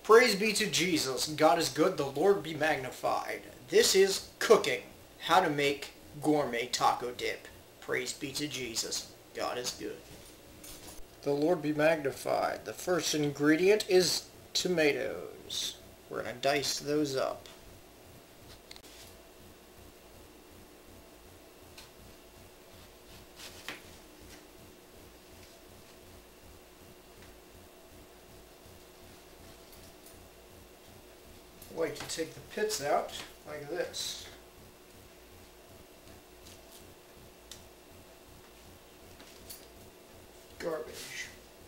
Praise be to Jesus. God is good. The Lord be magnified. This is cooking. How to make gourmet taco dip. Praise be to Jesus. God is good. The Lord be magnified. The first ingredient is tomatoes. We're going to dice those up. I like to take the pits out like this. Garbage.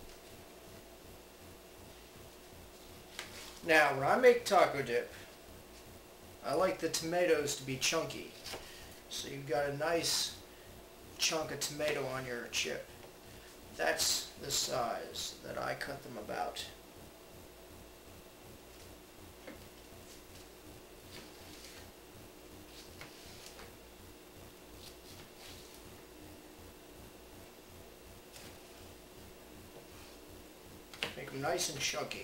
Now, when I make taco dip, I like the tomatoes to be chunky. So you've got a nice chunk of tomato on your chip. That's the size that I cut them about. Make them nice and chunky.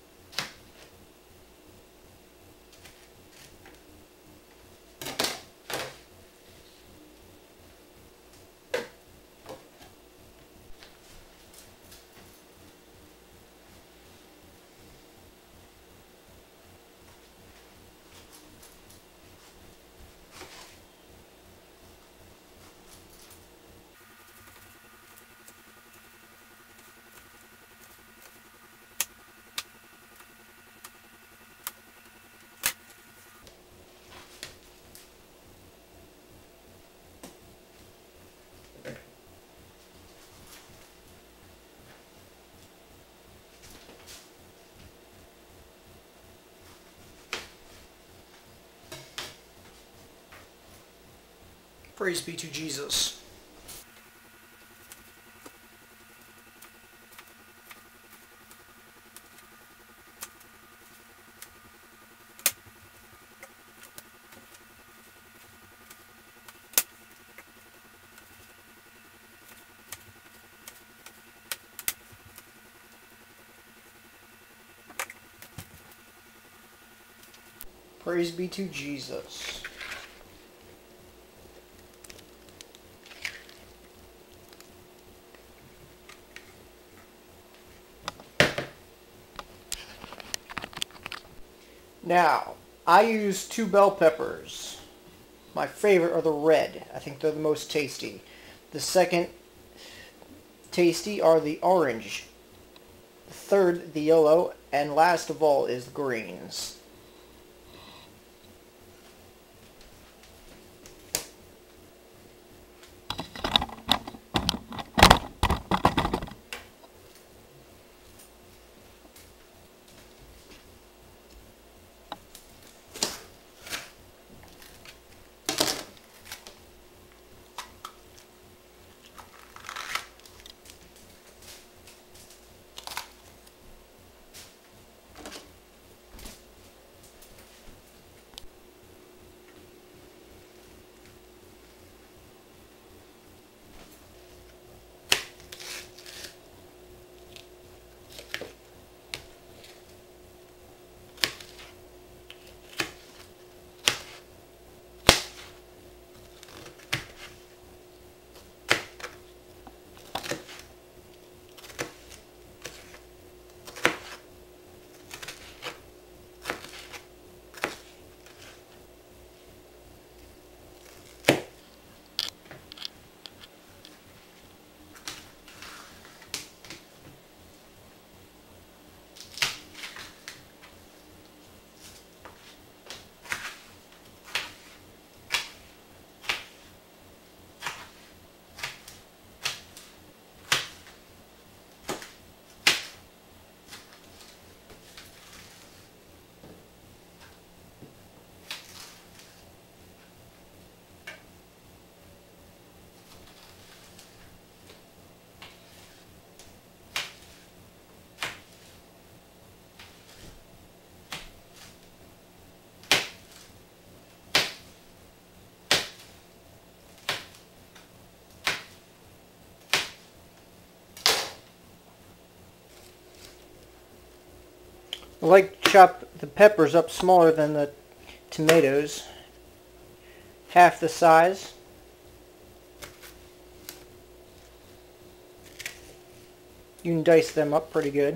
Praise be to Jesus. Praise be to Jesus. Now, I use 2 bell peppers. My favorite are the red. I think they're the most tasty. The second tasty are the orange. The third, the yellow. And last of all is the greens. I like to chop the peppers up smaller than the tomatoes. Half the size. You can dice them up pretty good.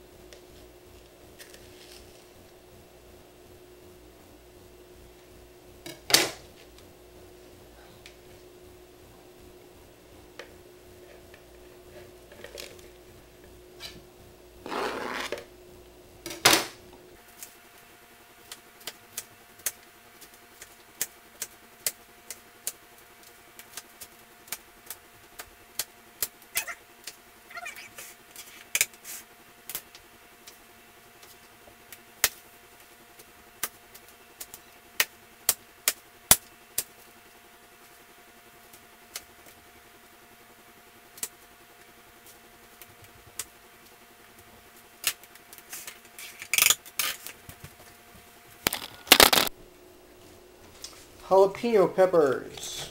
Jalapeno peppers.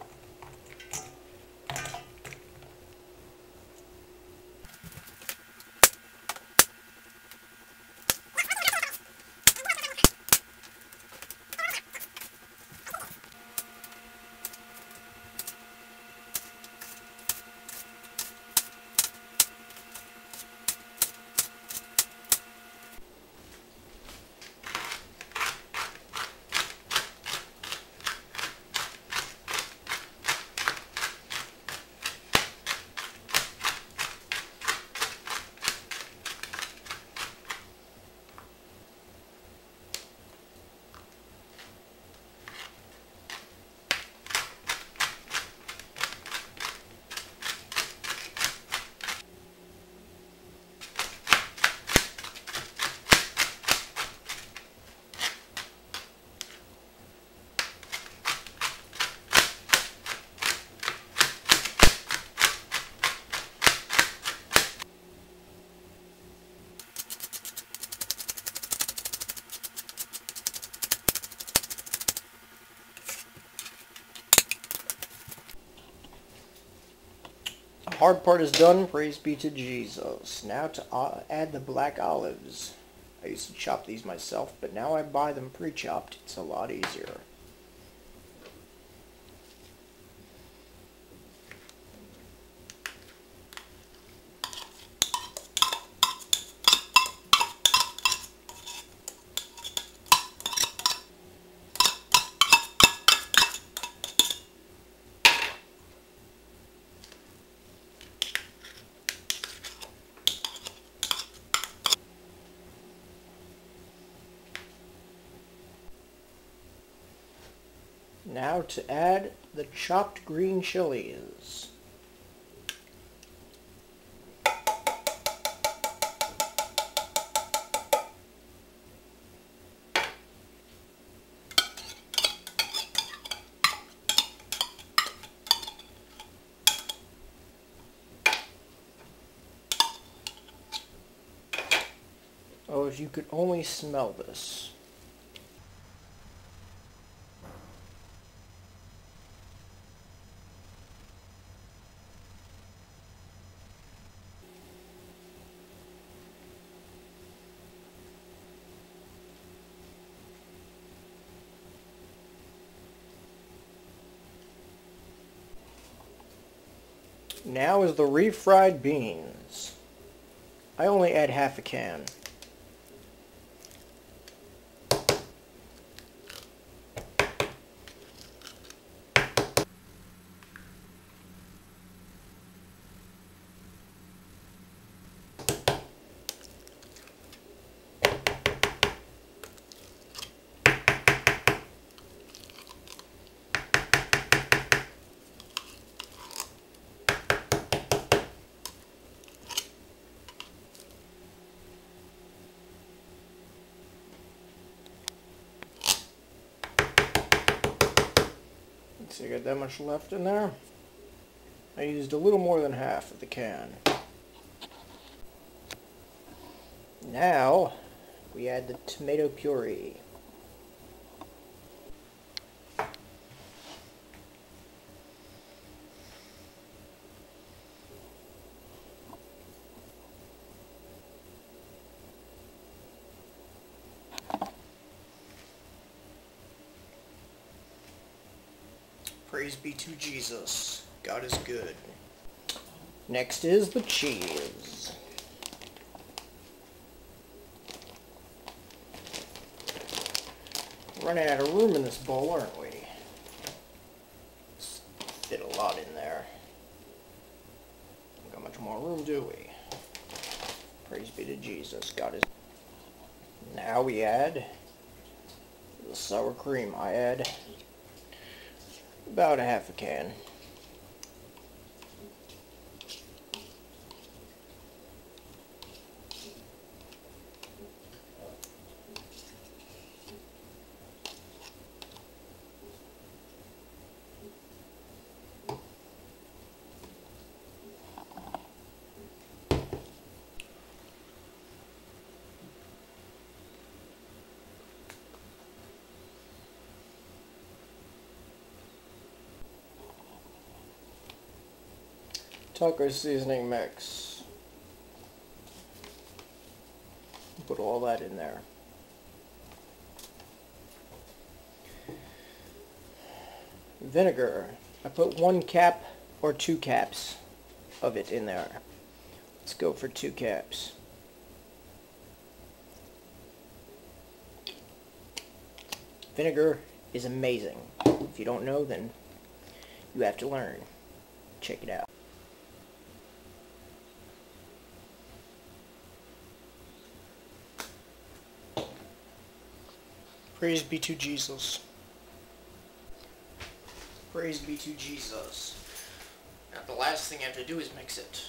The hard part is done, praise be to Jesus. Now to add the black olives. I used to chop these myself, but now I buy them pre-chopped. It's a lot easier. Now to add the chopped green chilies. Oh, if you could only smell this. Now is the refried beans. I only add half a can. See, I got that much left in there. I used a little more than half of the can. Now, we add the tomato puree. Praise be to Jesus. God is good. Next is the cheese. Running out of room in this bowl, aren't we? Let's fit a lot in there. Don't got much more room, do we? Praise be to Jesus. God is... Now we add the sour cream. I add about a half a can. Taco seasoning mix. Put all that in there. Vinegar. I put 1 cap or 2 caps of it in there. Let's go for 2 caps. Vinegar is amazing. If you don't know, then you have to learn. Check it out. Praise be to Jesus. Praise be to Jesus. Now the last thing I have to do is mix it.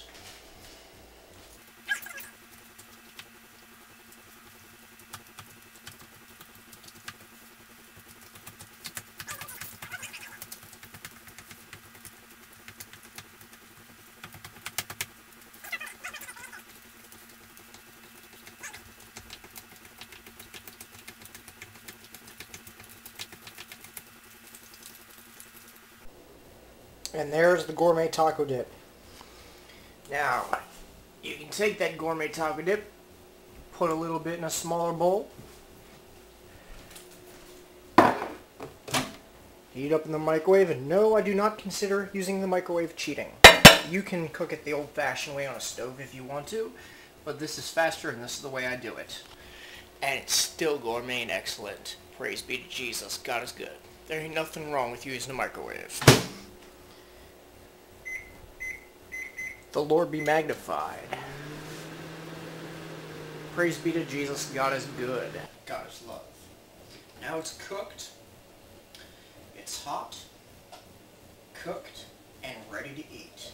And there's the gourmet taco dip. Now, you can take that gourmet taco dip, put a little bit in a smaller bowl, heat up in the microwave, and no, I do not consider using the microwave cheating. You can cook it the old-fashioned way on a stove if you want to, but this is faster and this is the way I do it. And it's still gourmet and excellent. Praise be to Jesus. God is good. There ain't nothing wrong with using the microwave. The Lord be magnified. Praise be to Jesus. God is good. God is love. Now it's cooked. It's hot, cooked, and ready to eat.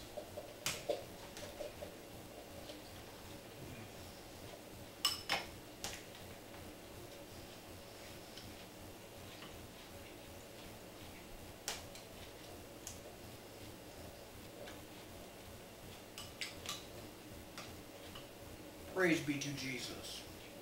Praise be to Jesus.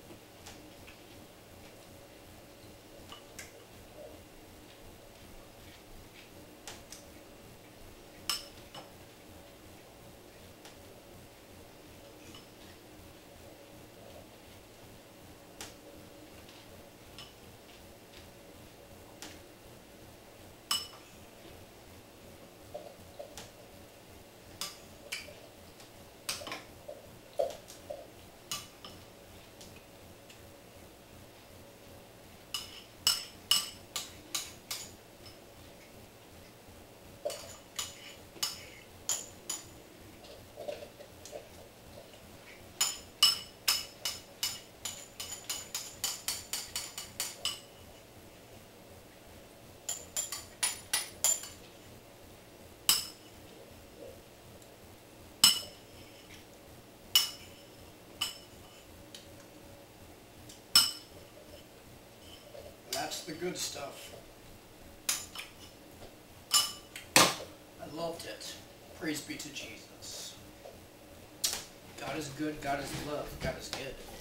That's the good stuff. I loved it. Praise be to Jesus. God is good, God is love, God is good.